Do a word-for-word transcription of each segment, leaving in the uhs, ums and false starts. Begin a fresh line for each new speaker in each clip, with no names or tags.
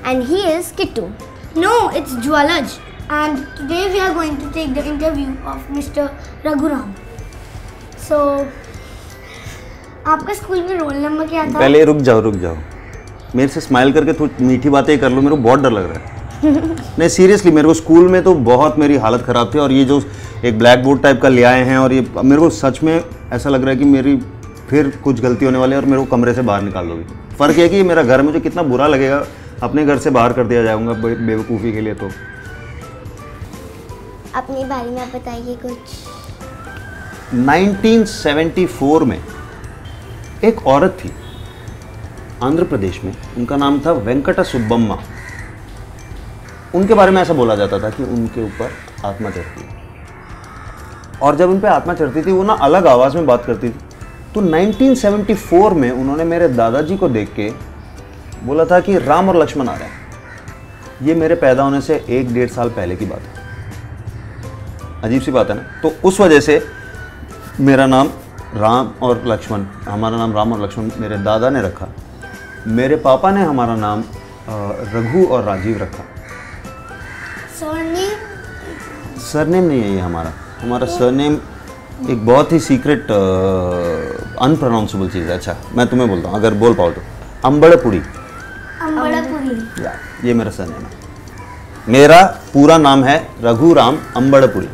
and he is Kittu.
No, it's Jwalaj. And today we are going to take the interview of Mister Raghuram. So, आपका school में roll number क्या था?
पहले रुक जाओ रुक जाओ मेरे से स्माइल करके थोड़ी मीठी बातें कर लो, मेरे को बहुत डर लग रहा है। नहीं सीरियसली, मेरे को स्कूल में तो बहुत मेरी हालत ख़राब थी और ये जो एक ब्लैक बोर्ड टाइप का ले आए हैं और ये मेरे को सच में ऐसा लग रहा है कि मेरी फिर कुछ गलती होने वाली है और मेरे को कमरे से बाहर निकाल दोगे। फ़र्क है कि मेरा घर मुझे कितना बुरा लगेगा, अपने घर से बाहर कर दिया जाऊँगा बेवकूफ़ी के लिए। तो
अपने बारे में आप बताइए कुछ।
नाइनटीन सेवेंटी फोर में एक औरत थी आंध्र प्रदेश में, उनका नाम था वेंकटा सुब्बम्मा। उनके बारे में ऐसा बोला जाता था कि उनके ऊपर आत्मा चढ़ती है और जब उन पे आत्मा चढ़ती थी वो ना अलग आवाज़ में बात करती थी। तो नाइनटीन सेवेंटी फोर में उन्होंने मेरे दादाजी को देख के बोला था कि राम और लक्ष्मण आ रहे हैं। ये मेरे पैदा होने से एक डेढ़ साल पहले की बात है। अजीब सी बात है ना। तो उस वजह से मेरा नाम राम और लक्ष्मण, हमारा नाम राम और लक्ष्मण मेरे दादा ने रखा। मेरे पापा ने हमारा नाम रघु और राजीव रखा।
सरनेम?
सरनेम नहीं है ये हमारा। हमारा सरनेम एक बहुत ही सीक्रेट अनप्रोनाउंसेबल चीज़ है। अच्छा मैं तुम्हें बोलता हूँ, अगर बोल पाओ तो अम्बड़पुरी।
अम्बड़पुरी,
या ये मेरा सरनेम है। मेरा पूरा नाम है रघुराम अम्बड़पुरी।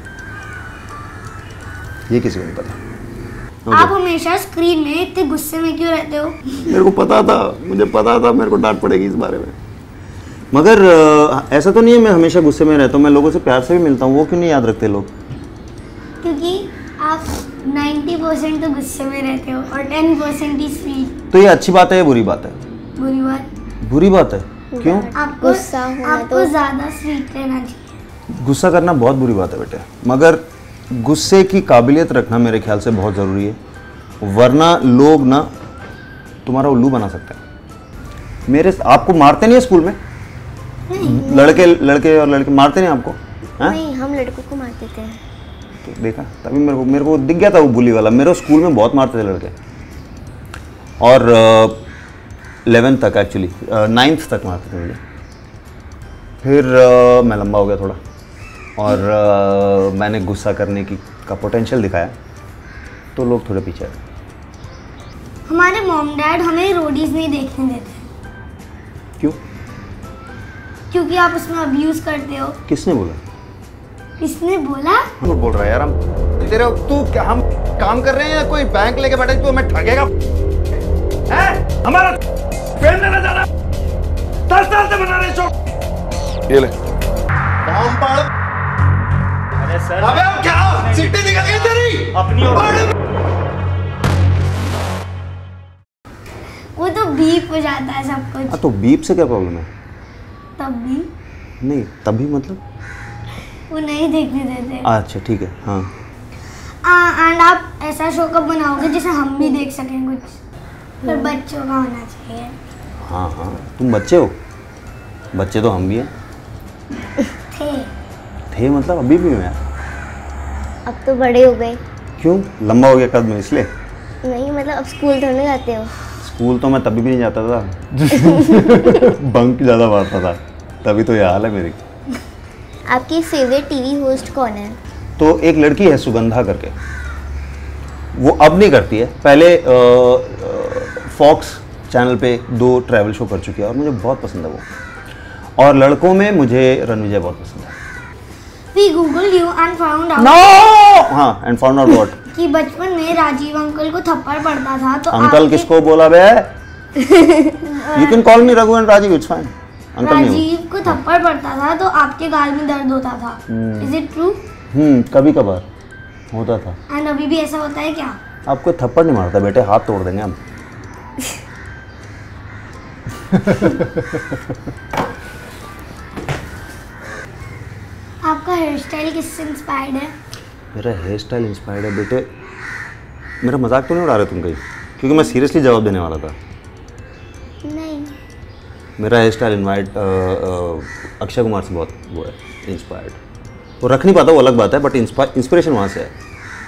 ये किसी को नहीं पता।
Okay. आप हमेशा स्क्रीन में इतने गुस्से में क्यों रहते हो?
मेरे को पता था, मुझे पता था मेरे को डांट पड़ेगी इस बारे में। मगर ऐसा तो नहीं है मैं हमेशा गुस्से में रहता हूँ, मैं लोगों से प्यार से भी मिलता हूँ। वो क्यों नहीं याद रखते लोग?
क्योंकि आप नब्बे परसेंट तो गुस्से में रहते हो और दस परसेंट ही स्वीट।
तो ये अच्छी बात है या बुरी बात है?
बुरी बात।
बुरी बात है क्यों?
आपको
गुस्सा होना
आपको
तो
ज़्यादा स्वीट रहना चाहिए।
गुस्सा करना बहुत बुरी बात है बेटे, मगर गुस्से की काबिलियत रखना मेरे ख्याल से बहुत ज़रूरी है, वरना लोग ना तुम्हारा उल्लू बना सकते हैं। मेरे आपको मारते नहीं है स्कूल में?
नहीं।
लड़के लड़के और लड़के मारते नहीं आपको?
नहीं, हम लड़कों को मारते थे।
तो देखा, तभी मेरे को मेरे को दिख गया था वो बुली वाला। मेरे स्कूल में बहुत मारते थे लड़के और इलेवेंथ तक, एक्चुअली नाइन्थ तक मारते थे मुझे। फिर uh, मैं लंबा हो गया थोड़ा और uh, मैंने गुस्सा करने की का पोटेंशियल दिखाया तो लोग थोड़े पीछे आए।
हमारे मॉम डैड हमें रोडीज नहीं देखने देते।
क्यों?
क्योंकि आप उसमें अब्यूज करते हो।
किसने बोला?
किसने बोला?
कौन बोल रहा है यार? हम तेरे तू क्या हम काम कर रहे हैं या कोई बैंक लेके बैठे तू हमें ठगेगा? हैं? हमारा फेल लेना जाना दस साल से बना रहे शो। ये ले काम पाड़।
अरे सर,
अबे अब क्या सिटी निकल गई तेरी
अपनी और
वो तो बीप हो जाता है सब कुछ।
हाँ तो बीप से क्या प्रॉब्लम है?
तब भी
नहीं तभी मतलब
वो नहीं देखने देते।
अच्छा ठीक है। हाँ
एंड आप ऐसा शो कब बनाओगे जिसे हम भी देख सकें कुछ? पर बच्चों का होना चाहिए।
हाँ हाँ तुम बच्चे हो? बच्चे तो हम भी हैं।
थे
थे मतलब अभी भी हैं।
अब तो बड़े हो गए।
क्यों? लंबा हो गया कद में इसलिए?
नहीं मतलब अब स्कूल थोड़ी जाते हो।
स्कूल तो मैं तभी भी नहीं जाता था। बंक ज़्यादा मारता था, तभी तो ये हाल है मेरी।
आपकी फेवरेट टीवी होस्ट कौन है?
तो एक लड़की है सुगंधा करके, वो अब नहीं करती है, पहले फॉक्स चैनल पे दो ट्रैवल शो कर चुकी है और मुझे बहुत पसंद है वो। और लड़कों में मुझे रणविजय बहुत पसंद है।
We googled you and found out
no! हाँ एंड फाउंड आउट व्हाट?
कि बचपन में राजीव अंकल को थप्पड़ पड़ता था तो
अंकल किसको बोला बे? You can call me Raghu and Rajiv, it's fine. Uncle नहीं
राजीव को थप्पड़ पड़ता था तो आपके गाल में दर्द होता था। Is it true?
हम्म कभी कभार होता था।
एंड अभी भी ऐसा होता है क्या?
आपको थप्पड़ नहीं मारता बेटे, हाथ तोड़ देंगे हम।
आपका हेयर स्टाइल किससे इंस्पायर्ड है?
मेरा हेयर स्टाइल इंस्पायर्ड है बेटे। मेरा मजाक तो नहीं उड़ा रहे तुम कहीं? क्योंकि मैं सीरियसली जवाब देने वाला था।
नहीं
मेरा hair style invite Akshay Kumar से बहुत वो है इंस्पायर्ड। वो रख नहीं पाता वो अलग बात है, बट इंस्पिरेशन वहाँ से है।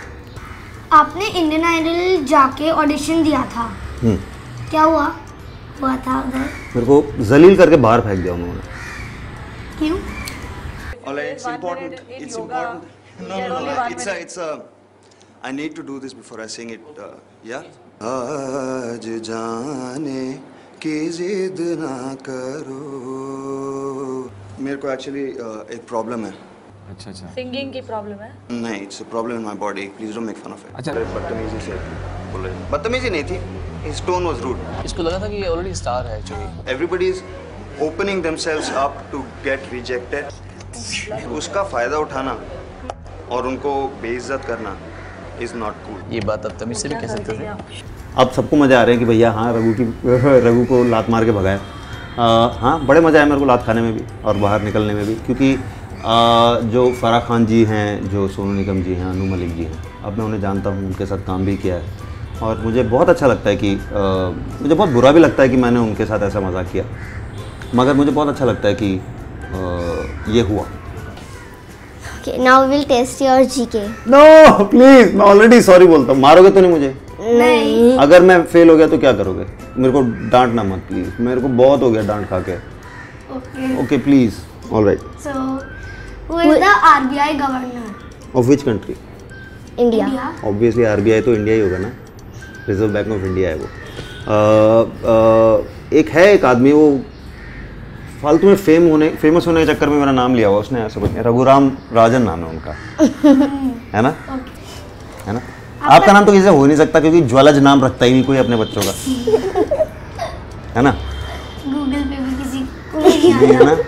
आपने इंडियन आइडल जाके ऑडिशन दिया था, क्या हुआ? हुआ था उधर?
मेरे को जलील करके बाहर फेंक दिया उन्होंने।
क्यों?
All right, it's important. It's important. No, no, no. It's a, it's a. I need to do this before I sing it. Uh, yeah. आज जाने की जिद ना करो। मेरे को एक्चुअली एक प्रॉब्लम है।
अच्छा अच्छा।
सिंगिंग की प्रॉब्लम है?
नहीं, it's a problem in my body. Please don't make fun of it.
अच्छा।
बदतमीजी से बोले। बदतमीजी नहीं थी। His tone was rude.
इसको लगा था कि ये ऑलरेडी स्टार है actually.
Everybody is opening themselves up to get rejected. उसका फायदा उठाना और उनको बेइज्जत करना is not cool.
ये बात अब तमीज से भी कह सकते थे।
अब सबको मज़े आ रहे हैं कि भैया हाँ रघु की रघु को लात मार के भगाया। हाँ बड़े मज़ा आया मेरे को लात खाने में भी और बाहर निकलने में भी, क्योंकि आ, जो फराह खान जी हैं, जो सोनू निगम जी हैं, अनु मलिक जी हैं, अब मैं उन्हें जानता हूँ, उनके साथ काम भी किया है और मुझे बहुत अच्छा लगता है कि आ, मुझे बहुत बुरा भी लगता है कि मैंने उनके साथ ऐसा मजाक किया, मगर मुझे बहुत अच्छा लगता है कि आ, ये हुआ।
Okay, now we will test your G K.
No please, मैं ऑलरेडी सॉरी बोलता हूँ। मारोगे तो नहीं मुझे?
नहीं।
अगर मैं फेल हो गया तो क्या करोगे? मेरे को डांटना मत प्लीज, मेरे को बहुत हो गया डांट खा के।
Okay.
Okay please, alright.
So, who is the R B I governor?
Of which country?
India.
India.
Obviously RBI तो इंडिया ही होगा ना, रिजर्व बैंक ऑफ इंडिया है वो। आ, आ, एक है एक आदमी, वो फालतू में फेम होने फेमस होने के चक्कर में मेरा नाम लिया हुआ उसने, ऐसा कुछ नहीं। रघुराम राजन नाम है उनका। है ना? है ना? आपका नाम तो किसी से हो ही नहीं सकता, क्योंकि ज्वालज नाम रखता ही नहीं कोई अपने बच्चों का। है ना?
गूगल पे भी किसी को नहीं
है
आता।
ना?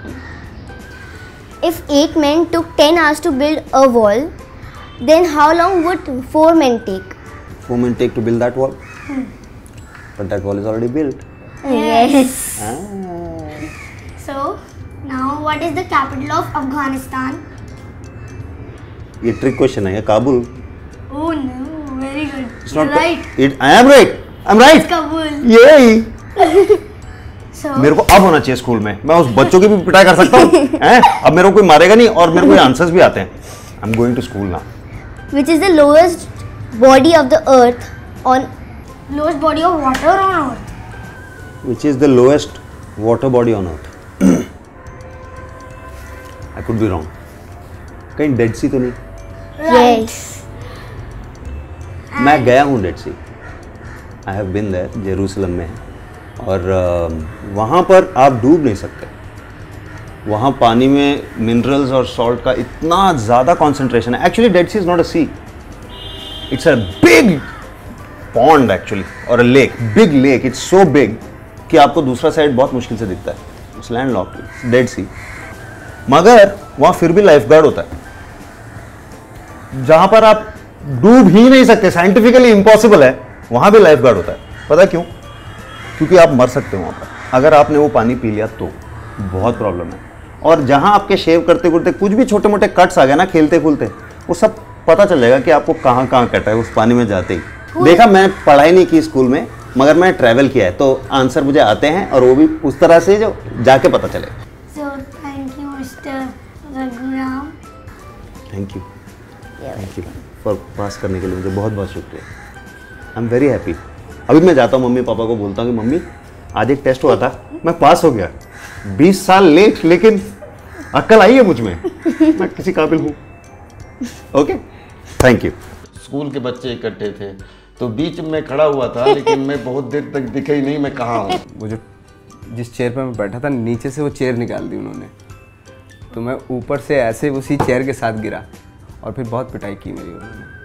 If eight men took ten hours to build a wall, then how long would four men take?
Four men take to build that wall, but that wall is already built.
Yes.
Ah.
So, now what is the capital of Afghanistan?
ये trick question है, ये Kabul.
Oh no, very good.
It's
You're
not
right.
It, I am right. I'm right.
Kabul.
Yay.
So,
मेरे को अब होना चाहिए school में, मैं उस बच्चों की भी पिटाई कर सकता हूँ। हैं? अब मेरे को कोई मारेगा नहीं और मेरे को आंसर्स भी आते हैं। I'm going to school now.
Which is the lowest body of the earth on
lowest body of water on earth.
Which is the lowest water body on earth? I could be wrong. कहीं Dead Sea तो नहीं?
yes.
मैं गया हूँ Dead Sea. I have been there, Jerusalem में है, और uh, वहाँ पर आप डूब नहीं सकते। वहाँ पानी में मिनरल्स और सॉल्ट का इतना ज़्यादा कॉन्सेंट्रेशन है। Actually Dead Sea is not a sea, it's a big pond actually, और a lake, big lake. It's so big कि आपको दूसरा साइड बहुत मुश्किल से दिखता है। It's land locked, Dead Sea. मगर वहाँ फिर भी लाइफ गार्ड होता है, जहाँ पर आप डूब ही नहीं सकते, साइंटिफिकली इम्पॉसिबल है, वहाँ भी लाइफ गार्ड होता है। पता क्यों? क्योंकि आप मर सकते हो वहाँ पर, अगर आपने वो पानी पी लिया तो बहुत प्रॉब्लम है। और जहाँ आपके शेव करते करते कुछ भी छोटे मोटे कट्स आ गए ना, खेलते खुलते, वो सब पता चल जाएगा कि आपको कहाँ कहाँ कटा है उस पानी में जाते ही। देखा, मैं पढ़ाई नहीं की स्कूल में, मगर मैं ट्रैवल किया है, तो आंसर मुझे आते हैं, और वो भी उस तरह से जो जाके पता चले।
So, thank you, Mister Raghuram.
Thank you, thank you for pass करने के लिए, मुझे बहुत बहुत शुक्रिया। I am very happy. अभी मैं जाता हूँ मम्मी पापा को बोलता हूँ कि मम्मी आज एक टेस्ट हुआ था, मैं पास हो गया। बीस साल लेट, लेकिन अक्ल आई है मुझ में, मैं किसी काबिल हूँ। Okay, thank you.
स्कूल के बच्चे इकट्ठे थे, तो बीच में खड़ा हुआ था, लेकिन मैं बहुत देर तक दिखा ही नहीं मैं कहाँ हूँ।
वो जो जिस चेयर पे मैं बैठा था, नीचे से वो चेयर निकाल दी उन्होंने, तो मैं ऊपर से ऐसे उसी चेयर के साथ गिरा और फिर बहुत पिटाई की मेरी उन्होंने।